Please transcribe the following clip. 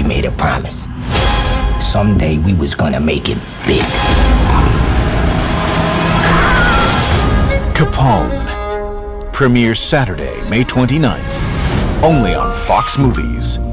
we made a promise. Someday we was gonna make it big. Capone. Premieres Saturday, May 29th. Only on Fox Movies.